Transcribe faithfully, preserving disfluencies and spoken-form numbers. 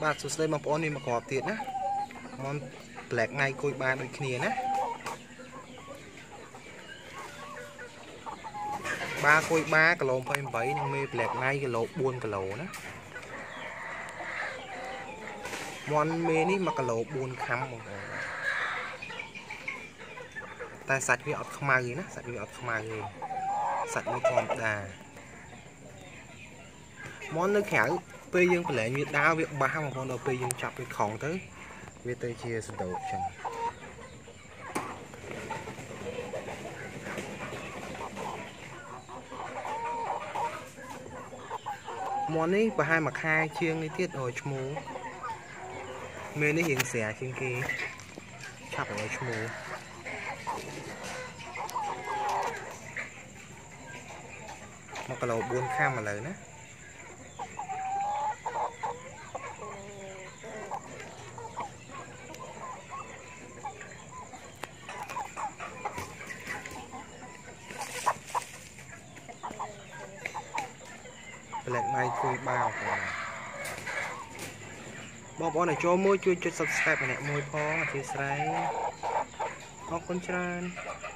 បាទសួស្តីបងប្អូននេះមកគ្រាប់ទៀតណាមន់ប្លែកថ្ងៃគួយបានដូចគ្នាណាបាគួយបាគីឡូยี่สิบแปดនិងមេប្លែកថ្ងៃគីឡូbốnគីឡូណាមន់មេនេះមួយគីឡូbốnខាំបងប្អូនតែសាច់វាអត់ខ្មៅទេណាសាច់វាអត់ខ្មៅទេសាច់វាធម្មតាមន់នៅក្រៅពេលយើងប្រឡែងវាដាវវាបាសបងប្អូនដល់ពេលយើងចាប់វាខំទៅវាទៅជាសណ្ដូកចឹងមន់នេះប្រហែលមួយខែជាងនេះទៀតឲ្យឈ្មោះមេនេះរៀងស្រាជាងគេឆាប់ឲ្យឈ្មោះmộtគីឡូbốnខាំឥឡូវណាប្លែកថ្ងៃគួយបាវបងប្អូនឲ្យចូលមួយជួយចុច Subscribe ម្នាក់មួយផងអធិស្ឋានអរគុណច្រើន